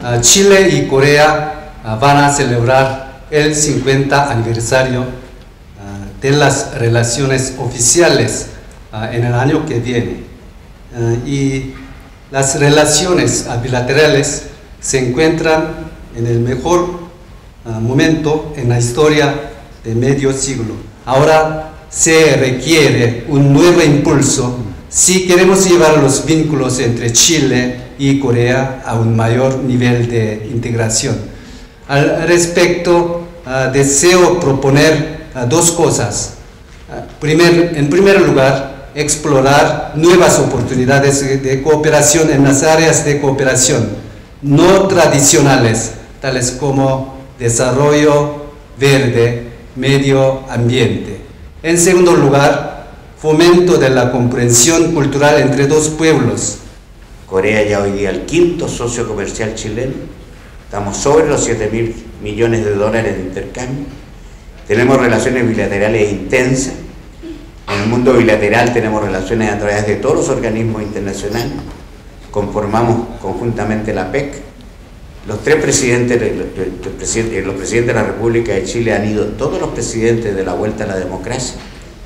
Chile y Corea van a celebrar el 50 aniversario de las relaciones oficiales en el año que viene. Y las relaciones bilaterales se encuentran en el mejor momento en la historia de medio siglo. Ahora se requiere un nuevo impulso si queremos llevar los vínculos entre Chile y Corea a un mayor nivel de integración. Al respecto, deseo proponer dos cosas. En primer lugar, explorar nuevas oportunidades de cooperación en las áreas de cooperación no tradicionales, tales como desarrollo verde, medio ambiente. En segundo lugar, fomento de la comprensión cultural entre dos pueblos. Corea ya hoy día el quinto socio comercial chileno, estamos sobre los 7.000 millones de dólares de intercambio, tenemos relaciones bilaterales intensas, en el mundo bilateral tenemos relaciones a través de todos los organismos internacionales, conformamos conjuntamente la PEC, los presidentes de la República de Chile han ido, todos los presidentes de la vuelta a la democracia,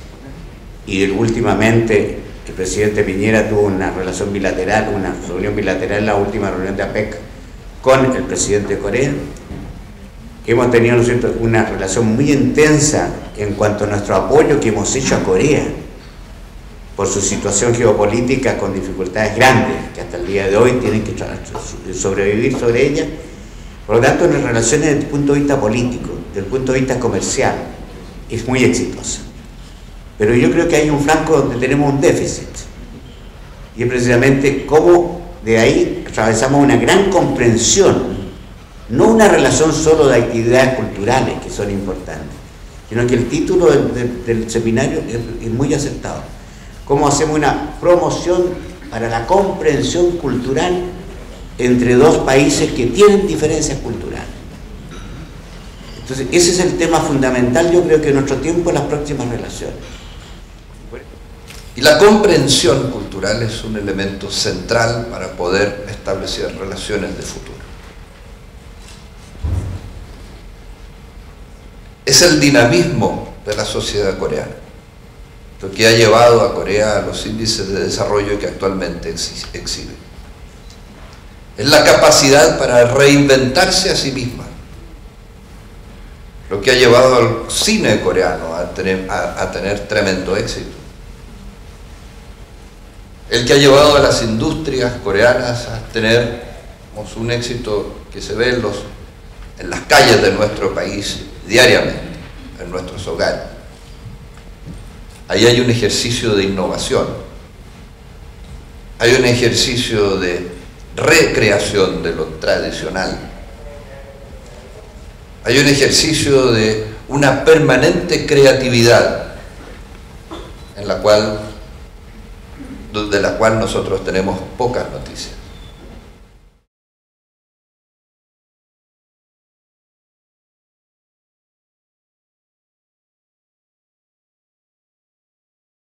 y últimamente el presidente Piñera tuvo una relación bilateral, una reunión bilateral, la última reunión de APEC con el presidente de Corea. Hemos tenido, ¿no es cierto?, una relación muy intensa en cuanto a nuestro apoyo que hemos hecho a Corea por su situación geopolítica con dificultades grandes, que hasta el día de hoy tienen que sobrevivir sobre ella. Por lo tanto, en las relaciones desde el punto de vista político, desde el punto de vista comercial, es muy exitosa. Pero yo creo que hay un flanco donde tenemos un déficit, y es precisamente cómo de ahí atravesamos una gran comprensión, no una relación solo de actividades culturales que son importantes, sino que el título del seminario es muy acertado. Cómo hacemos una promoción para la comprensión cultural entre dos países que tienen diferencias culturales. Entonces, ese es el tema fundamental, yo creo que en nuestro tiempo, en las próximas relaciones. Y la comprensión cultural es un elemento central para poder establecer relaciones de futuro. Es el dinamismo de la sociedad coreana lo que ha llevado a Corea a los índices de desarrollo que actualmente exhibe. Es la capacidad para reinventarse a sí misma lo que ha llevado al cine coreano a tener tremendo éxito. El que ha llevado a las industrias coreanas a tener un éxito que se ve en las calles de nuestro país diariamente, en nuestros hogares. Ahí hay un ejercicio de innovación, hay un ejercicio de recreación de lo tradicional, hay un ejercicio de una permanente creatividad de la cual nosotros tenemos pocas noticias.